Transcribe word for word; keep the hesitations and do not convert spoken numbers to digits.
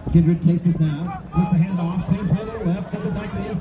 Kindred takes this now, puts the hand off, same play to the left, gets it back to the